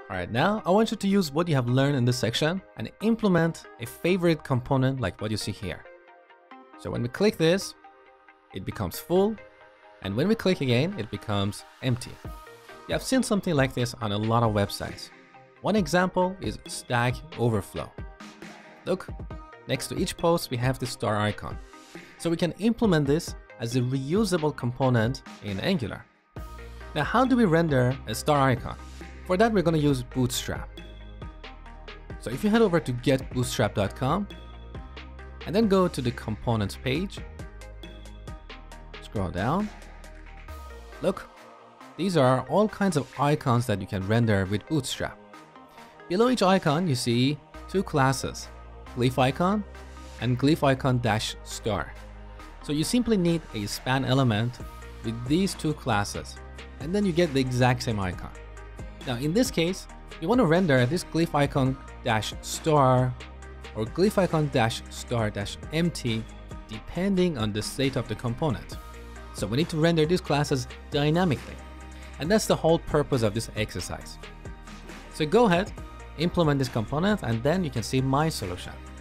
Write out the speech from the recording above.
Alright, now I want you to use what you have learned in this section and implement a favorite component like what you see here. So when we click this, it becomes full, and when we click again, it becomes empty. You have seen something like this on a lot of websites. One example is Stack Overflow. Look, next to each post, we have the star icon. So we can implement this as a reusable component in Angular. Now, how do we render a star icon? For that, we're going to use Bootstrap. So if you head over to getbootstrap.com and then go to the components page, scroll down, look, these are all kinds of icons that you can render with Bootstrap. Below each icon, you see two classes, glyph icon and glyph icon -star. So you simply need a span element with these two classes, and then you get the exact same icon. Now in this case, you want to render this glyph icon -star or glyph icon -star-empty depending on the state of the component. So we need to render these classes dynamically. And that's the whole purpose of this exercise. So go ahead, implement this component, and then you can see my solution.